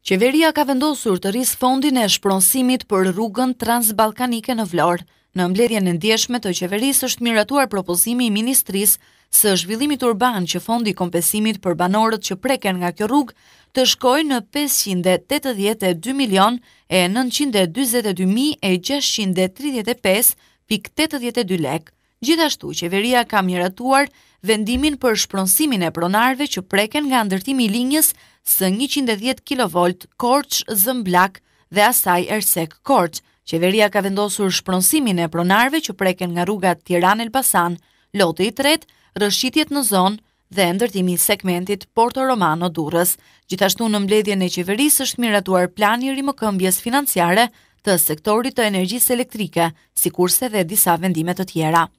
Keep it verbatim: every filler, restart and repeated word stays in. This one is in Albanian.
Qeveria ka vendosur të rrisë fondin e shpronësimit për rrugën transballkanike në Vlorë. Në mbledhjen e ndjeshme të qeverisë është miratuar propozimi i Ministrisë së Zhvillimit Urban që fondi i kompensimit për banorët që preken nga kjo rrugë të shkojë në pesëqind e tetëdhjetë e dy milion e nëntëqind e dyzet e dy mijë e gjashtëqind e tridhjetë e pesë pikë tetëdhjetë e dy lekë. Gjithashtu, qeveria ka miratuar vendimin për shpronësimin e pronarëve që preken nga ndërtimi i linjës së njëqind e dhjetë kilovolt Korçë-Zëmblak dhe asaj Ersek-Korçë. Qeveria ka vendosur shpronësimin e pronarëve që preken nga rruga Tiranë-Elbasan, loti i tretë, rrëshqitjet në zonë dhe ndërtimi i segmentit Porto Romano-Durrës. Gjithashtu në mbledhjen e qeverisë është miratuar plani i rimëkëmbjes financiare të sektorit të energjisë elektrike, sikurse dhe disa vendime të tjera.